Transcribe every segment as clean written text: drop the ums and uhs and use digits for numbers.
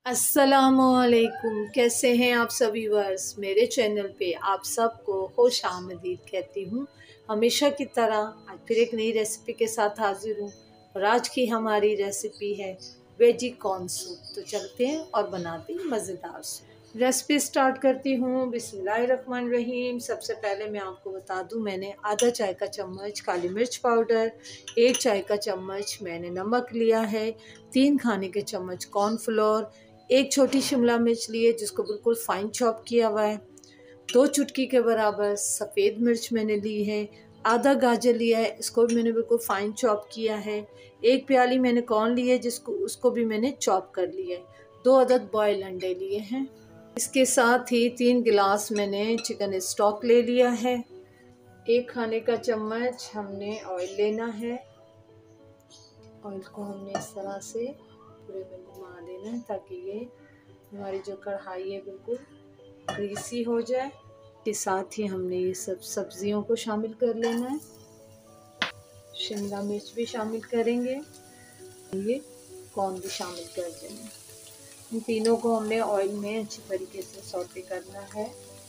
अस्सलामुअलैकुम, कैसे हैं आप सभी वर्स। मेरे चैनल पे आप सबको खुश आमदीद कहती हूँ। हमेशा की तरह आज फिर एक नई रेसिपी के साथ हाजिर हूँ और आज की हमारी रेसिपी है वेजी कॉर्न सूप। तो चलते हैं और बनाते हैं मज़ेदार सूप। रेसिपी स्टार्ट करती हूँ। बिस्मिल्लाहिर्रहमानिर्रहीम। सबसे पहले मैं आपको बता दूँ, मैंने आधा चाय का चम्मच काली मिर्च पाउडर, 1 चाय का चम्मच मैंने नमक लिया है, 3 खाने के चम्मच कॉर्नफ्लोर, 1 छोटी शिमला मिर्च ली है जिसको बिल्कुल फाइन चॉप किया हुआ है, 2 चुटकी के बराबर सफ़ेद मिर्च मैंने ली है, आधा गाजर लिया है, इसको भी मैंने बिल्कुल फाइन चॉप किया है, 1 प्याली मैंने कॉर्न ली है उसको भी मैंने चॉप कर लिया है, 2 अदद बॉयल अंडे लिए हैं। इसके साथ ही 3 गिलास मैंने चिकन स्टॉक ले लिया है। 1 खाने का चम्मच हमने ऑयल लेना है। ऑयल को हमने इस तरह से पूरे में घुमा देना है ताकि ये हमारी जो कढ़ाई है बिल्कुल ग्रीसी हो जाए। के साथ ही हमने ये सब सब्जियों को शामिल कर लेना है। शिमला मिर्च भी शामिल करेंगे, ये कॉर्न भी शामिल कर देंगे। इन तीनों को हमने ऑयल में अच्छी तरीके से सौटे करना है।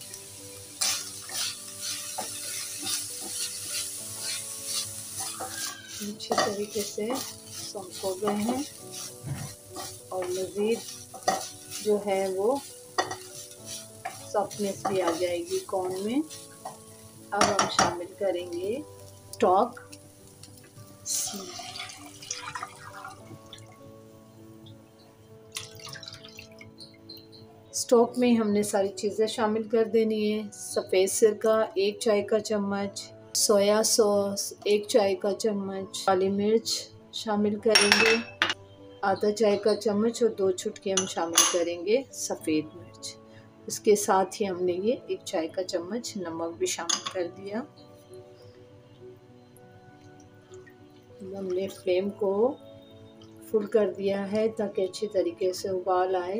अच्छे तरीके से सौंफ हो गए हैं और मज़ीद जो है वो सॉफ्टनेस भी आ जाएगी कॉर्न में। अब हम शामिल करेंगे स्टॉक। स्टॉक में हमने सारी चीज़ें शामिल कर देनी है। सफ़ेद सिरका 1 चाय का चम्मच, सोया सॉस 1 चाय का चम्मच, काली मिर्च शामिल करेंगे आधा चाय का चम्मच और 2 चुटकी हम शामिल करेंगे सफ़ेद मिर्च। इसके साथ ही हमने ये 1 चाय का चम्मच नमक भी शामिल कर दिया। हमने फ्लेम को फुल कर दिया है ताकि अच्छी तरीके से उबाल आए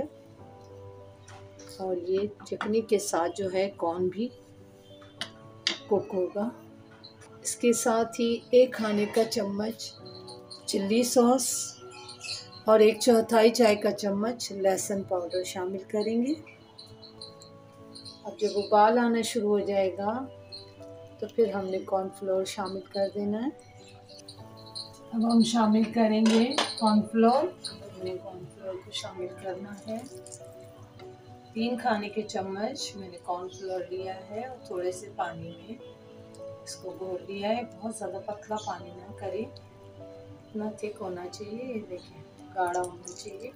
और ये चटनी के साथ जो है कॉर्न भी कुक होगा। इसके साथ ही 1 खाने का चम्मच चिल्ली सॉस और 1/4 चाय का चम्मच लहसुन पाउडर शामिल करेंगे। अब जब उबाल आना शुरू हो जाएगा तो फिर हमने कॉर्नफ्लोर शामिल कर देना है। अब हम शामिल करेंगे कॉर्नफ्लोर। हमने कॉर्नफ्लोर को शामिल करना है। 3 खाने के चम्मच मैंने कॉर्नफ्लोर लिया है और थोड़े से पानी में इसको घोल लिया है। बहुत ज़्यादा पतला पानी ना करें, इतना थिक होना चाहिए। ये देखें, गाढ़ा होना चाहिए।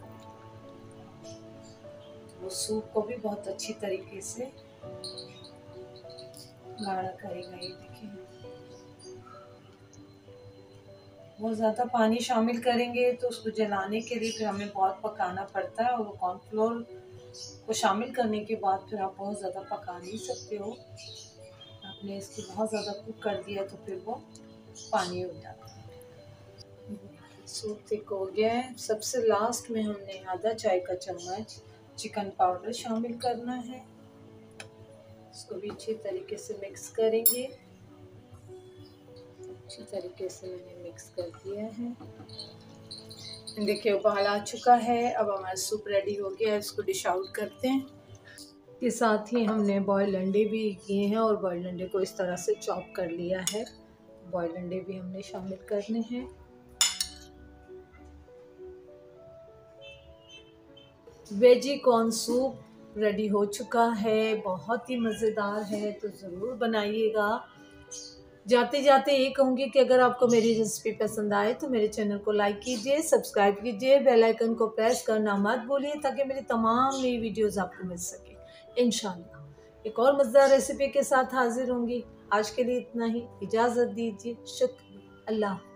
वो सूप को भी बहुत अच्छी तरीके से गाढ़ा करेगा। ये देखिए, बहुत ज़्यादा पानी शामिल करेंगे तो उसको जलाने के लिए फिर हमें बहुत पकाना पड़ता है और वो कॉर्नफ्लोर को शामिल करने के बाद फिर आप बहुत ज़्यादा पका नहीं सकते हो। आपने इसको बहुत ज़्यादा कुक कर दिया तो फिर वो पानी हो जाता है। सूप थिक हो गया है। सबसे लास्ट में हमने आधा चाय का चम्मच चिकन पाउडर शामिल करना है। इसको भी अच्छी तरीके से मिक्स करेंगे। अच्छी तरीके से मैंने मिक्स कर दिया है। देखिए उबाल आ चुका है। अब हमारा सूप रेडी हो गया है। इसको डिश आउट करते हैं। के साथ ही हमने बॉयल अंडे भी किए हैं और बॉयल अंडे को इस तरह से चॉप कर लिया है। बॉयल अंडे भी हमने शामिल करने हैं। वेजी कॉर्न सूप रेडी हो चुका है। बहुत ही मज़ेदार है, तो ज़रूर बनाइएगा। जाते जाते ये कहूँगी कि अगर आपको मेरी रेसिपी पसंद आए तो मेरे चैनल को लाइक कीजिए, सब्सक्राइब कीजिए, बेल आइकन को प्रेस करना मत भूलिए ताकि मेरी तमाम नई वीडियोस आपको मिल सके। इंशाल्लाह एक और मज़ेदार रेसिपी के साथ हाजिर होंगी। आज के लिए इतना ही, इजाज़त दीजिए। शुक्रिया। अल्लाह।